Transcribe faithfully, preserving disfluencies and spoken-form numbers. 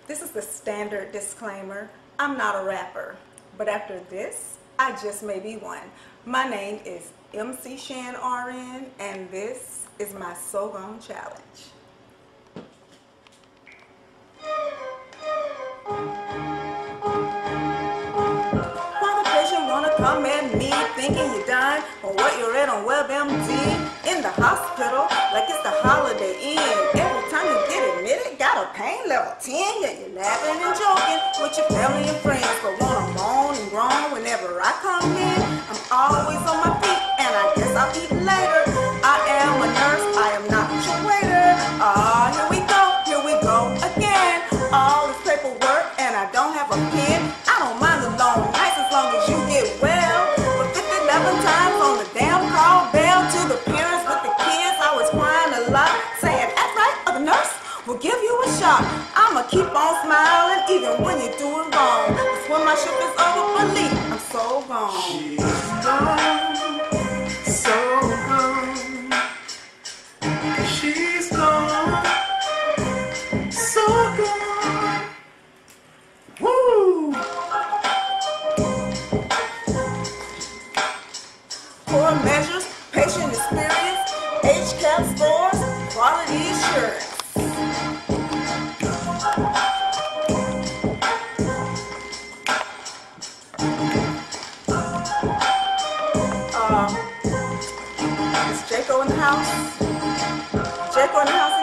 This is the standard disclaimer. I'm not a rapper, but after this, I just may be one. My name is M C SHAN R N, and this is my So Gone Challenge. While the patient wanna come at me, thinking you're dying on what you read on WebMD, in the hospital, like it's the Holiday Inn. Every time you get admitted, got a pain level ten, yeah, you're laughing and joking with your family and friends, but wanna moan and groan whenever I come in. I'm always on my feet, and I guess I'll eat later. I am a nurse, I am not your waiter. Ah, here we go, here we go again. All this paperwork, and I don't have a pen. I don't mind the long nights as long as you get well. But fifty-eleven times on the damn call bell to the parents with the kids, I was crying a lot, saying, "That's right, or the nurse will give you a shot." I'ma keep on smiling even when you're doing wrong. Cause when my shift is over, believe I'm so gone. She's gone, so gone. She's gone, so gone. Woo! Core measures, patient experience, H CAP scores, quality assurance. Uh, is Jaco in the house? Jaco in the house?